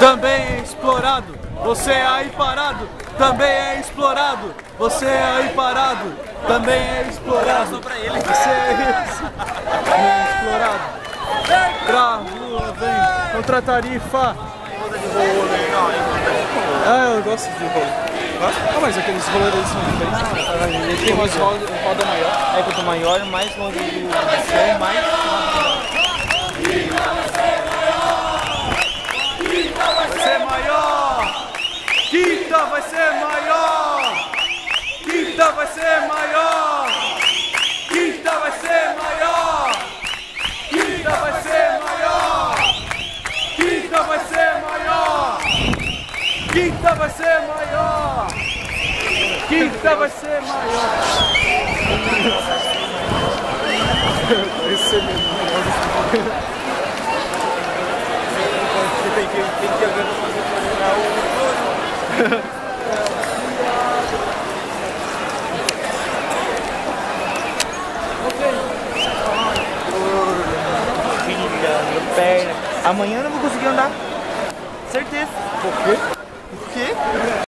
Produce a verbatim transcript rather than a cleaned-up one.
também é explorado. Você aí parado, também é explorado. Você aí parado, também é explorado. Pra ele. Você é explorado. Pra rua, vem, contra a tarifa. Ah, eu gosto de rolo. Ah, mas aqueles roladores são diferentes. Tem umas rodas, roda maior. É, quanto maior, mais longe do chão, mais. Vai ser maior! Quinta vai ser maior! Quinta vai ser maior! Quinta vai ser maior! Quinta vai ser maior! Quinta vai ser maior! Quinta vai ser maior! Quinta vai ser maior! Esse é mesmo. Tem que, tem que haver Filha, perna. Amanhã eu não vou conseguir andar. Certeza. Por quê? Por quê?